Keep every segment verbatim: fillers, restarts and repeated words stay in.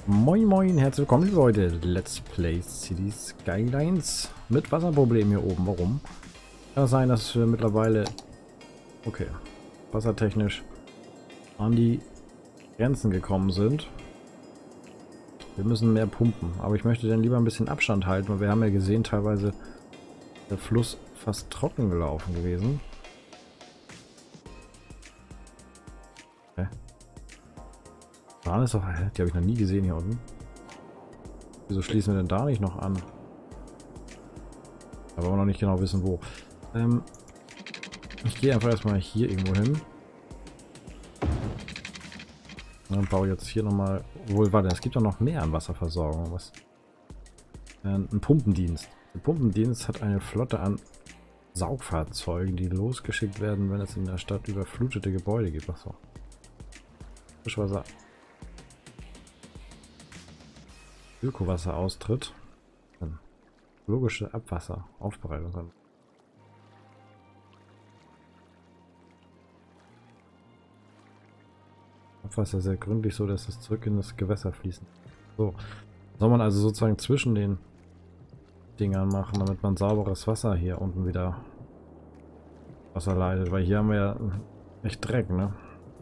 Moin moin, herzlich willkommen liebe Leute, Let's Play Cities Skylines mit Wasserproblemen hier oben. Warum? Kann es sein, dass wir mittlerweile, okay, wassertechnisch an die Grenzen gekommen sind. Wir müssen mehr pumpen, aber ich möchte dann lieber ein bisschen Abstand halten, weil wir haben ja gesehen, teilweise der Fluss fast trocken gelaufen gewesen. Okay. Da ist doch, die habe ich noch nie gesehen hier unten. Wieso schließen wir denn da nicht noch an? Aber wir noch nicht genau wissen, wo. Ähm, ich gehe einfach erstmal hier irgendwo hin. Und dann baue ich jetzt hier nochmal. Wohl, warte, es gibt doch noch mehr an Wasserversorgung. Was? Äh, ein Pumpendienst. Der Pumpendienst hat eine Flotte an Saugfahrzeugen, die losgeschickt werden, wenn es in der Stadt überflutete Gebäude gibt. Achso. Frischwasser. Ökowasser austritt. Dann logische Abwasser. Aufbereitung kann. Abwasser sehr gründlich, so dass es zurück in das Gewässer fließen. So. Soll man also sozusagen zwischen den Dingern machen, damit man sauberes Wasser hier unten wieder Wasser leitet. Weil hier haben wir ja echt Dreck, ne?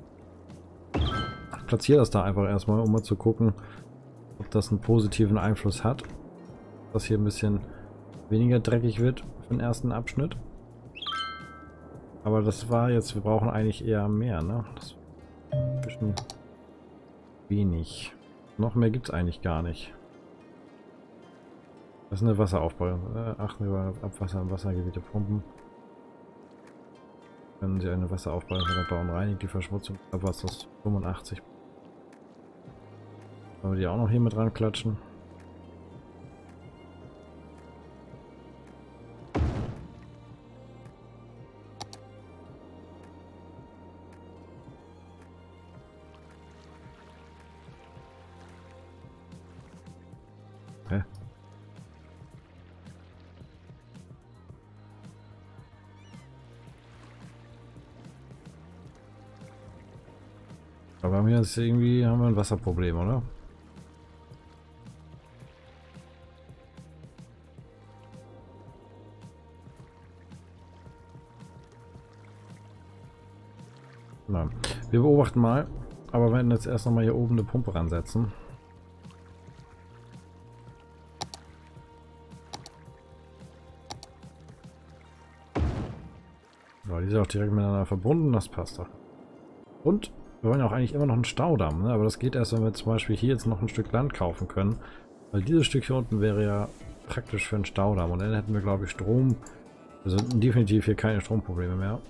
Ich platziere das da einfach erstmal, um mal zu gucken, ob das einen positiven Einfluss hat. Dass hier ein bisschen weniger dreckig wird für den ersten Abschnitt. Aber das war jetzt, wir brauchen eigentlich eher mehr, ne? Das ist ein bisschen wenig. Noch mehr gibt es eigentlich gar nicht. Das ist eine Wasseraufbauung. Äh, achten wir auf Abwasser und Wassergebiete pumpen. Können Sie eine Wasseraufbauung bauen, reinigt die Verschmutzung des Abwassers fünfundachtzig. Wollen wir die auch noch hier mit dran klatschen? Hä? Aber wir haben jetzt irgendwie haben wir ein Wasserproblem, oder? Nein. Wir beobachten mal, aber wir werden jetzt erst noch mal hier oben eine Pumpe ransetzen. Ja, die sind auch direkt miteinander verbunden, das passt doch. Und wir wollen ja auch eigentlich immer noch einen Staudamm, ne? Aber das geht erst, wenn wir zum Beispiel hier jetzt noch ein Stück Land kaufen können. Weil dieses Stück hier unten wäre ja praktisch für einen Staudamm. Und dann hätten wir, glaube ich, Strom. Also definitiv hier keine Stromprobleme mehr.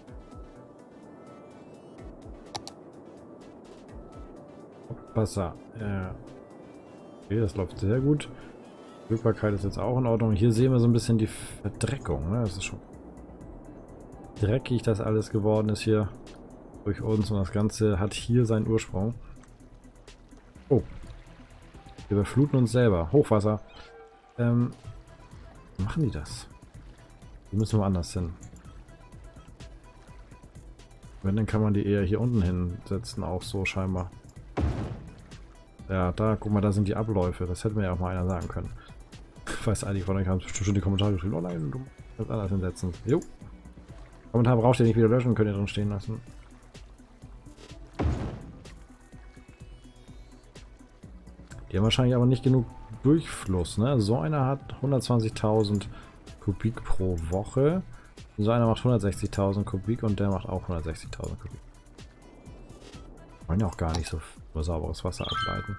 Wasser. Ja. Okay, das läuft sehr gut. Wirkbarkeit ist jetzt auch in Ordnung. Hier sehen wir so ein bisschen die Verdreckung, ne? Das ist schon dreckig, das alles geworden ist hier durch uns, und das Ganze hat hier seinen Ursprung. Oh. Wir überfluten uns selber. Hochwasser. Ähm, wie machen die das? Die müssen woanders hin. Wenn, dann kann man die eher hier unten hinsetzen, auch so scheinbar. Ja, da, guck mal, da sind die Abläufe. Das hätte mir ja auch mal einer sagen können. Ich weiß eigentlich von euch, haben bestimmt schon die Kommentare geschrieben. Oh nein, du musst anders hinsetzen. Jo. Kommentar braucht ihr nicht wieder löschen, könnt ihr drin stehen lassen. Die haben wahrscheinlich aber nicht genug Durchfluss, ne? So einer hat hundertzwanzigtausend Kubik pro Woche. So einer macht hundertsechzigtausend Kubik und der macht auch hundertsechzigtausend Kubik. Wollen ja auch gar nicht so sauberes Wasser ableiten.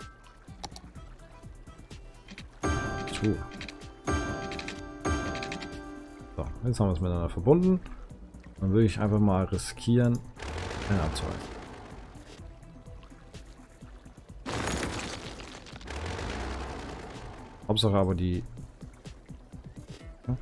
So. So, jetzt haben wir es miteinander verbunden. Dann würde ich einfach mal riskieren, einen abzureißen. Hauptsache aber die... Ja.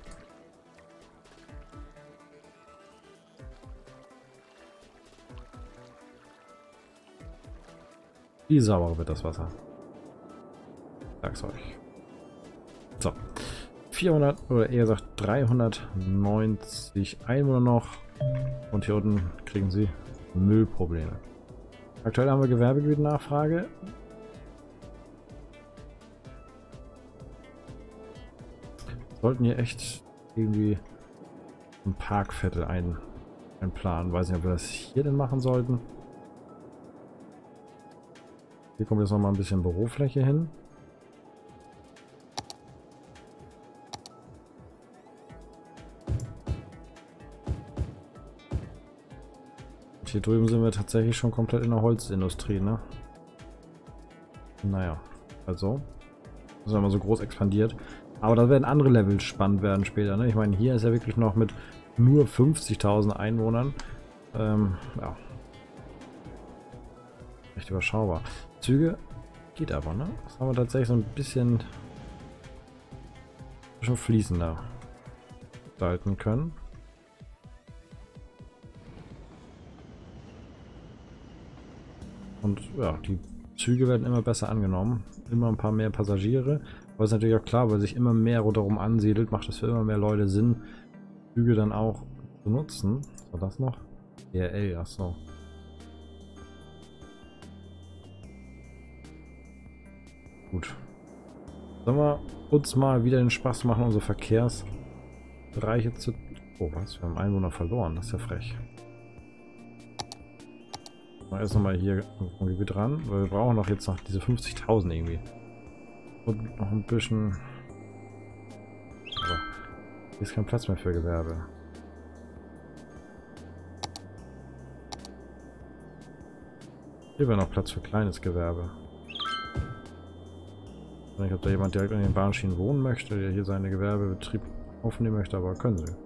Wie sauber wird das Wasser? Sag's euch. So. vierhundert oder eher gesagt dreihundertneunzig Einwohner noch. Und hier unten kriegen sie Müllprobleme. Aktuell haben wir Gewerbegebiet-Nachfrage. sollten hier echt irgendwie ein Parkviertel ein, einplanen. Weiß nicht, ob wir das hier denn machen sollten. Hier kommt jetzt noch mal ein bisschen Bürofläche hin. Und hier drüben sind wir tatsächlich schon komplett in der Holzindustrie, ne? Naja, also. Das ist immer so groß expandiert. Aber da werden andere Levels spannend werden später, ne? Ich meine, hier ist ja wirklich noch mit nur fünfzigtausend Einwohnern. Ähm, ja. Recht überschaubar. Züge geht aber, ne? Das haben wir tatsächlich so ein bisschen schon fließender gestalten können. Und ja, die Züge werden immer besser angenommen. Immer ein paar mehr Passagiere. Aber ist natürlich auch klar, weil sich immer mehr rundherum ansiedelt, macht es für immer mehr Leute Sinn, Züge dann auch zu nutzen. Was war das noch? D R L, achso. Gut. Sollen wir uns mal wieder den Spaß machen, unsere Verkehrsbereiche zu... Oh, was? Wir haben Einwohner verloren. Das ist ja frech. Mal erst nochmal hier vom Gebiet ran, weil wir brauchen doch jetzt noch diese fünfzigtausend irgendwie. Und noch ein bisschen... Aber hier ist kein Platz mehr für Gewerbe. Hier wäre noch Platz für kleines Gewerbe. Ich weiß nicht, ob da jemand direkt an den Bahnschienen wohnen möchte, der hier seinen Gewerbebetrieb aufnehmen möchte, aber können sie.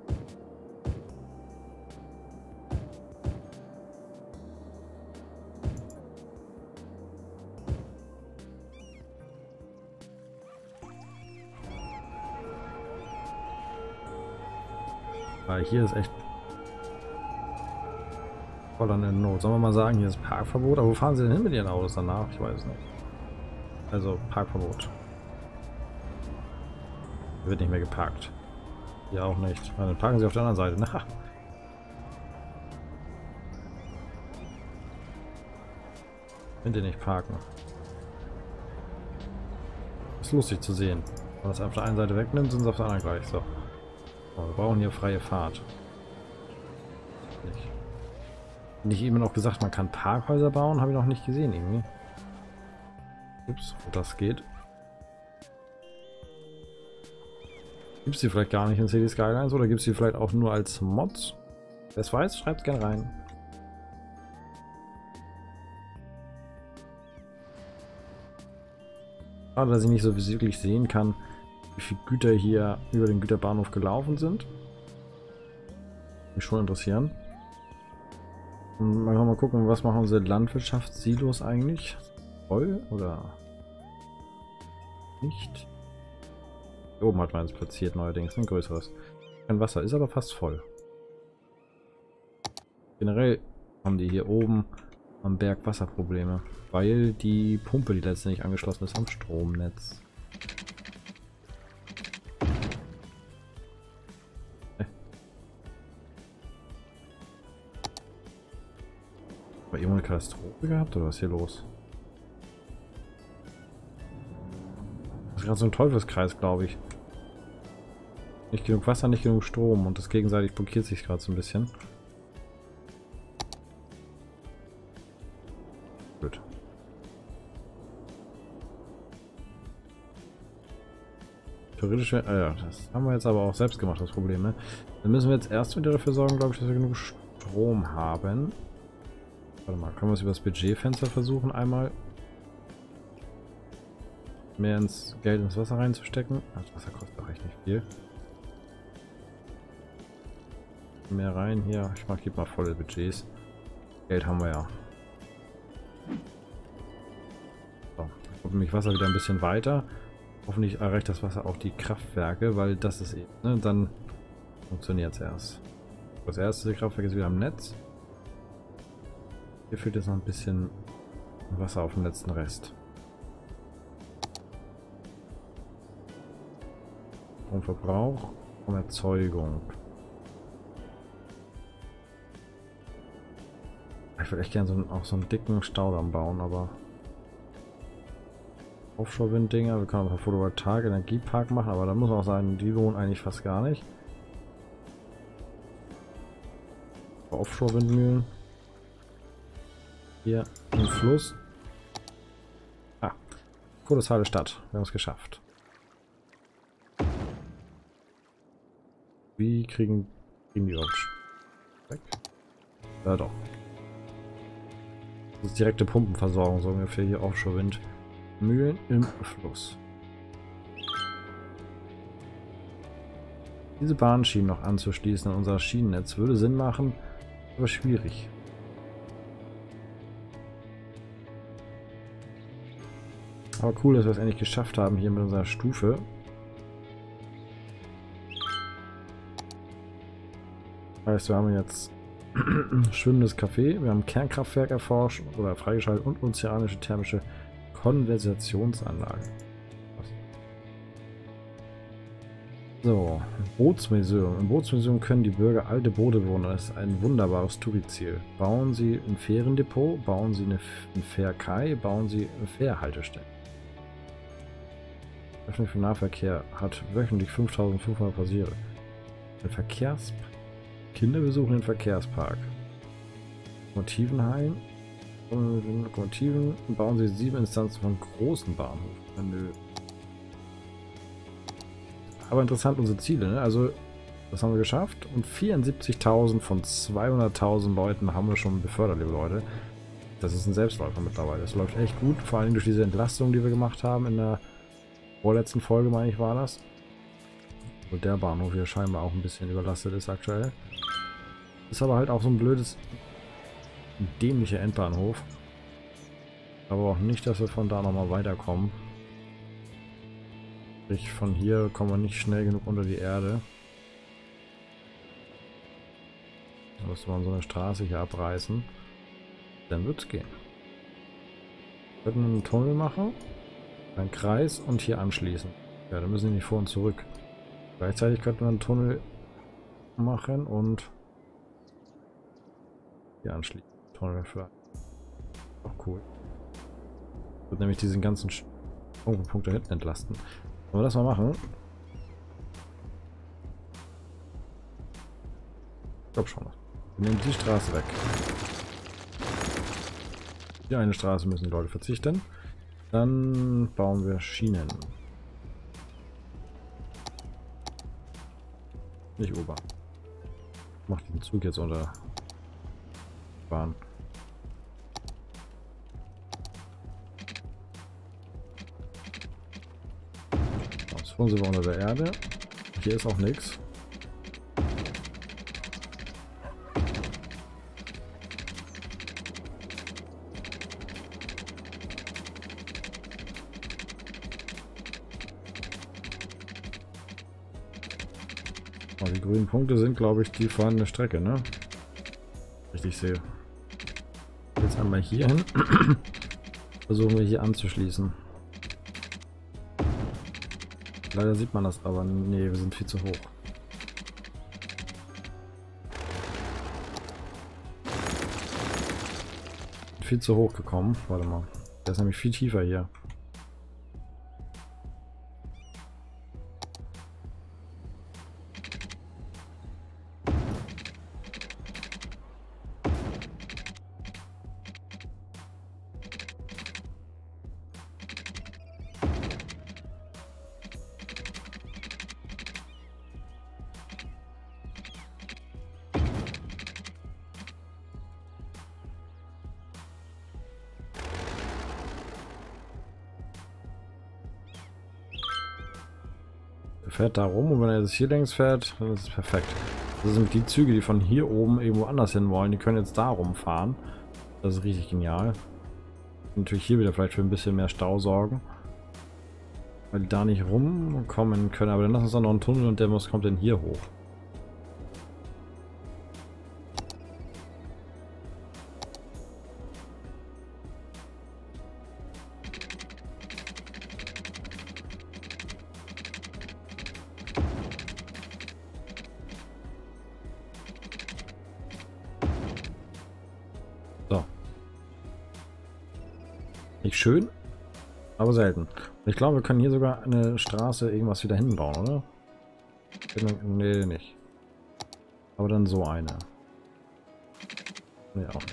Weil hier ist echt voll an der Not. Sollen wir mal sagen, hier ist Parkverbot? Aber wo fahren sie denn hin mit ihren Autos danach? Ich weiß es nicht. Also Parkverbot. Hier wird nicht mehr geparkt. Hier auch nicht. Dann parken sie auf der anderen Seite. Na. Wenn die nicht parken. Ist lustig zu sehen. Wenn man das auf der einen Seite wegnimmt, sind sie auf der anderen gleich. So. So, wir brauchen hier freie Fahrt. Nicht. Nicht eben noch gesagt, man kann Parkhäuser bauen, habe ich noch nicht gesehen irgendwie. Ups, wo das geht. Gibt es die vielleicht gar nicht in City Skylines oder gibt es die vielleicht auch nur als Mods? Wer es weiß, schreibt es gerne rein. Schade, dass ich nicht so wirklich sehen kann, wie viele Güter hier über den Güterbahnhof gelaufen sind. Mich schon interessieren. Und mal, mal gucken, was machen unsere Landwirtschaftssilos eigentlich? Voll oder nicht? Hier oben hat man es platziert neuerdings, ein größeres. Kein Wasser, ist aber fast voll. Generell haben die hier oben am Berg Wasserprobleme, weil die Pumpe, die letzte nicht angeschlossen ist, am Stromnetz. Äh. War irgendwo eine Katastrophe gehabt oder was ist hier los? Das ist gerade so ein Teufelskreis, glaube ich. Nicht genug Wasser, nicht genug Strom und das gegenseitig blockiert sich gerade so ein bisschen. Gut. Theoretisch, äh, ja, das haben wir jetzt aber auch selbst gemacht, das Problem, ne? Dann müssen wir jetzt erst wieder dafür sorgen, glaube ich, dass wir genug Strom haben. Warte mal, können wir es über das Budgetfenster versuchen, einmal mehr ins Geld ins Wasser reinzustecken. Ach, das Wasser kostet doch echt nicht viel. Mehr rein hier. Ich mach, gib mal volle Budgets. Geld haben wir ja. So, jetzt kommt nämlich Wasser wieder ein bisschen weiter. Hoffentlich erreicht das Wasser auch die Kraftwerke, weil das ist eben, ne, dann funktioniert es erst. Das erste Kraftwerk ist wieder am Netz. Hier fehlt jetzt noch ein bisschen Wasser auf dem letzten Rest. Vom Verbrauch, von Erzeugung. Ich würde echt gerne so einen, auch so einen dicken Staudamm bauen, aber Offshore-Wind-Dinger. Wir können auch ein Photovoltaik-Energiepark machen, aber da muss man auch sagen, die lohnen eigentlich fast gar nicht. Offshore-Windmühlen. Hier im Fluss. Ah, kolossale Stadt. Wir haben es geschafft. Wie kriegen, kriegen die überhaupt weg? Ja doch. Das ist direkte Pumpenversorgung, so ungefähr hier Offshore-Windmühlen im Fluss. Diese Bahnschienen noch anzuschließen an unser Schienennetz würde Sinn machen, aber schwierig. Aber cool, dass wir es endlich geschafft haben hier mit unserer Stufe. Das heißt, wir haben jetzt schwimmendes Café, wir haben Kernkraftwerk erforscht oder freigeschaltet und ozeanische thermische Konversationsanlage. So, Bootsmuseum. Im Bootsmuseum können die Bürger alte Boote bewohnen. Das ist ein wunderbares Touri-Ziel. Bauen Sie ein Fährendepot, bauen Sie eine, ein Fährkai, bauen Sie eine Fährhaltestelle. Öffnung für Nahverkehr hat wöchentlich fünftausendfünfhundert Passagiere. Ein Verkehrs Kinderbesuch im Verkehrspark. Lokomotivenhallen. Lokomotiven. Bauen Sie sieben Instanzen von großen Bahnhöfen. Nö. Aber interessant unsere Ziele, ne? Also, das haben wir geschafft. Und vierundsiebzigtausend von zweihunderttausend Leuten haben wir schon befördert, liebe Leute. Das ist ein Selbstläufer mittlerweile. Das läuft echt gut. Vor allem durch diese Entlastung, die wir gemacht haben in der vorletzten Folge, meine ich, war das. Und der Bahnhof hier scheinbar auch ein bisschen überlastet ist aktuell. Ist aber halt auch so ein blödes, ein dämlicher Endbahnhof. Aber auch nicht, dass wir von da nochmal weiterkommen. Sprich, von hier kommen wir nicht schnell genug unter die Erde. Da müsste man so eine Straße hier abreißen. Dann wird's gehen. Wir könnten einen Tunnel machen, einen Kreis und hier anschließen. Ja, dann müssen wir nicht vor und zurück. Gleichzeitig könnten wir einen Tunnel machen und hier anschließen. Tunnel für auch cool. Wird nämlich diesen ganzen Punkt da hinten entlasten. Wollen wir das mal machen? Ich glaube schon. Wir nehmen die Straße weg. Die eine Straße müssen die Leute verzichten. Dann bauen wir Schienen. Nicht U-Bahn. Mach den Zug jetzt unter Bahn. So sind wir unter der Erde. Hier ist auch nichts. Die grünen Punkte sind, glaube ich, die vorhandene Strecke, ne? Richtig sehe. Jetzt einmal hier hin. Versuchen wir hier anzuschließen. Leider sieht man das aber. Nee, wir sind viel zu hoch. Viel zu hoch gekommen. Warte mal. Der ist nämlich viel tiefer hier. Fährt da rum und wenn er jetzt hier längs fährt, dann ist es perfekt. Das sind die Züge, die von hier oben irgendwo anders hin wollen, die können jetzt da rumfahren. Das ist richtig genial. Natürlich hier wieder vielleicht für ein bisschen mehr Stau sorgen. Weil die da nicht rumkommen können, aber dann lassen wir uns dann noch einen Tunnel und der muss kommt dann hier hoch. So. Nicht schön? Aber selten. Und ich glaube, wir können hier sogar eine Straße irgendwas wieder hinbauen, oder? Nee, nicht. Aber dann so eine. Nee, auch nicht.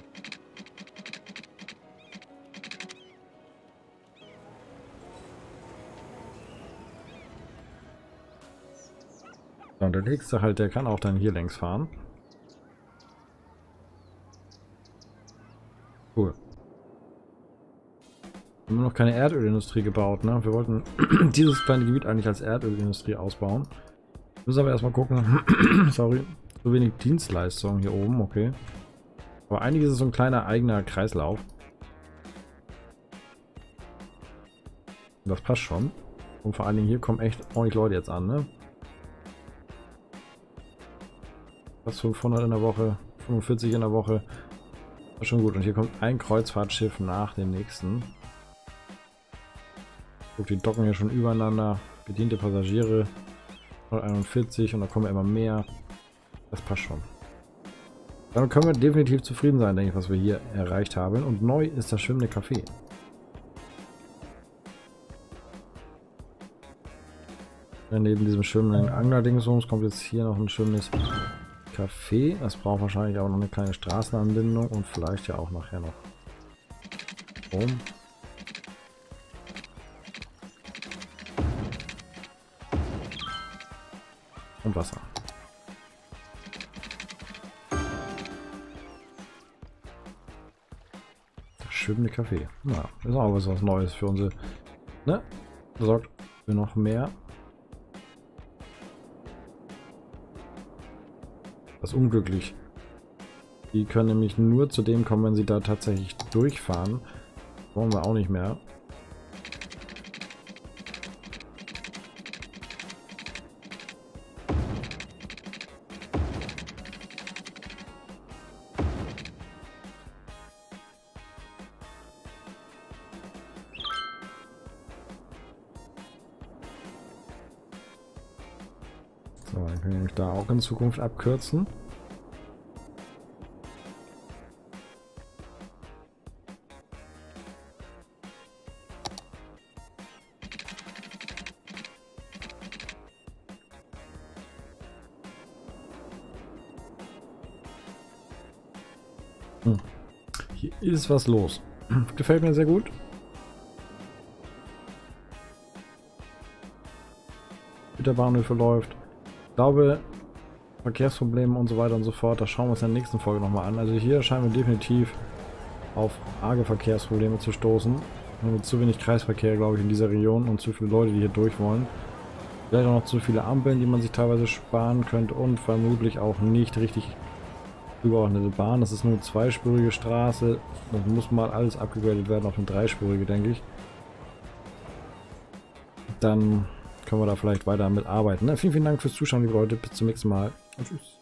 So, und der nächste halt, der kann auch dann hier längs fahren. Cool. Wir haben noch keine Erdölindustrie gebaut, ne? Wir wollten dieses kleine Gebiet eigentlich als Erdölindustrie ausbauen. Müssen aber erstmal gucken. Sorry. So wenig Dienstleistungen hier oben, okay. Aber einiges ist so ein kleiner eigener Kreislauf. Das passt schon. Und vor allen Dingen hier kommen echt ordentlich Leute jetzt an, ne? Fast fünfhundert in der Woche, fünfundvierzig in der Woche. Das ist schon gut. Und hier kommt ein Kreuzfahrtschiff nach dem nächsten. Guck, die docken hier schon übereinander. Bediente Passagiere. hunderteinundvierzig und da kommen immer mehr. Das passt schon. Damit können wir definitiv zufrieden sein, denke ich, was wir hier erreicht haben. Und neu ist das schwimmende Café. Neben diesem schwimmenden Angler-Dingsums kommt jetzt hier noch ein schwimmendes Café. Das braucht wahrscheinlich auch noch eine kleine Straßenanbindung und vielleicht ja auch nachher noch Strom. Und Wasser. Das schwimmende Café. Na, ist auch was, was Neues für unsere. Ne? Sorgt für noch mehr. Das ist unglücklich. Die können nämlich nur zu dem kommen, wenn sie da tatsächlich durchfahren. Wollen wir auch nicht mehr. So, dann können wir nämlich da auch in Zukunft abkürzen. Hm. Hier ist was los. Gefällt mir sehr gut. Der Bahnhöfe läuft. Ich glaube, Verkehrsprobleme und so weiter und so fort, das schauen wir uns in der nächsten Folge nochmal an. Also hier scheinen wir definitiv auf arge Verkehrsprobleme zu stoßen. Wir haben zu wenig Kreisverkehr, glaube ich, in dieser Region und zu viele Leute, die hier durch wollen. Vielleicht auch noch zu viele Ampeln, die man sich teilweise sparen könnte und vermutlich auch nicht richtig übergeordnete Bahn. Das ist nur eine zweispurige Straße. Das muss mal alles abgegradet werden auf eine dreispurige, denke ich. Dann können wir da vielleicht weiter mit arbeiten. Na, vielen, vielen Dank fürs Zuschauen, liebe Leute. Bis zum nächsten Mal und tschüss.